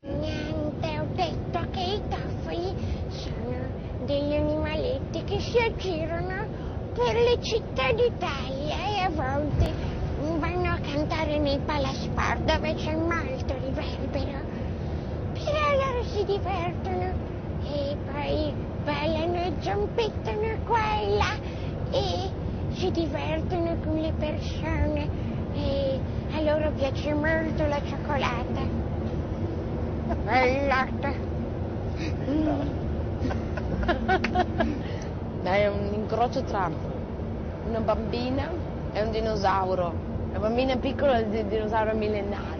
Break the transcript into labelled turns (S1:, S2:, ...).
S1: Niente, ho detto che i toffoli sono degli animaletti che si aggirano per le città d'Italia e a volte vanno a cantare nei palasport dove c'è molto riverbero. Però loro si divertono e poi ballano e zompettano qua e là e si divertono con le persone e a loro piace molto la cioccolata. E il latte.
S2: È un incrocio tra una bambina e un dinosauro. La bambina è piccola e il dinosauro è millenario.